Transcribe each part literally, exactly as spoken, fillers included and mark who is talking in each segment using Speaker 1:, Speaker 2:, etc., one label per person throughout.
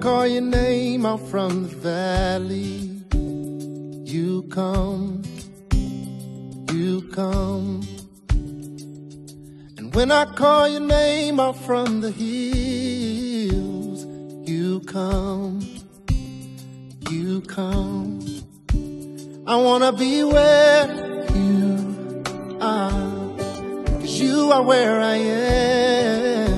Speaker 1: call your name out from the valley, you come, you come. And when I call your name out from the hills, you come, you come. I wanna be where you are, 'cause you are where I am.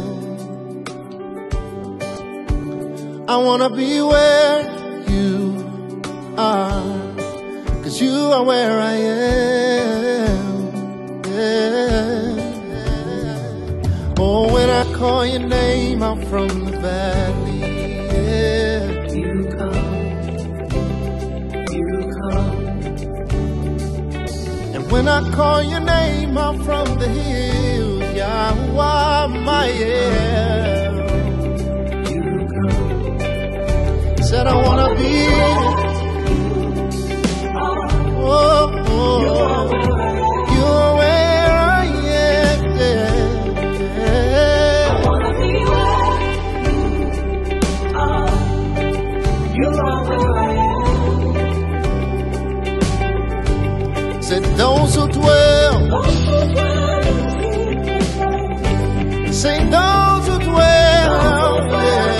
Speaker 1: I wanna be where you are, 'cause you are where I am. Yeah. Oh, when I call your name out from the valley, yeah, you come, you come. And when I call your name out from the hills, Yahweh, my yeah, said I wanna be, oh, oh, you're where I am, yeah. I wanna be where you are, you are where I am. Said those who dwell, say those who dwell, yeah.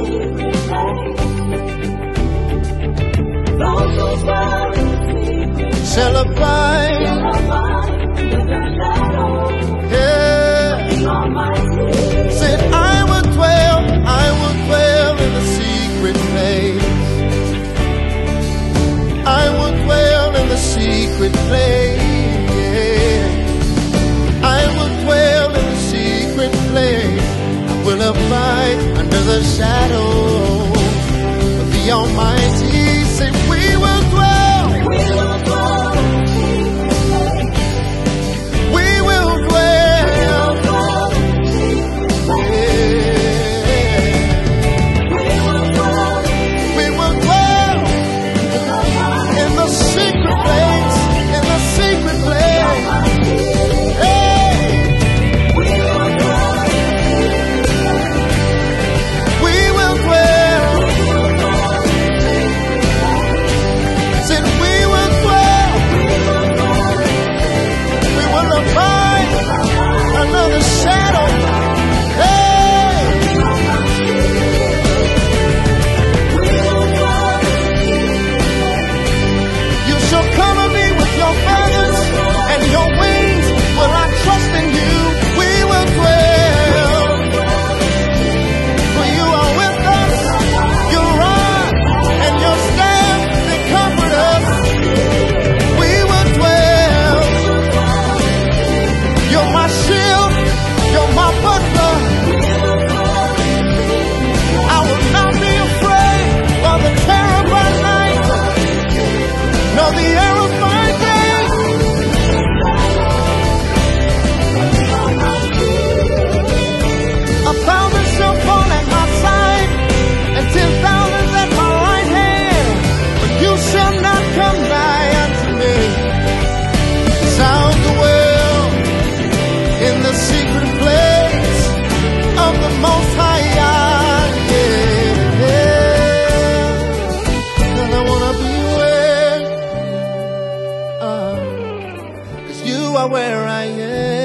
Speaker 1: Shall abide, yeah. Said I will dwell, I will dwell in the secret place. I will dwell in the secret place, yeah. I will dwell in the secret place. I will abide under the shadow of the Almighty. Say we will dwell, we will dwell. Where I am.